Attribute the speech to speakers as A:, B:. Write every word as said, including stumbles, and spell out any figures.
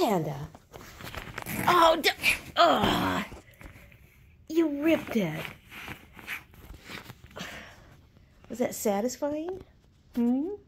A: Panda. Oh, d oh, you ripped it. Was that satisfying? Hmm?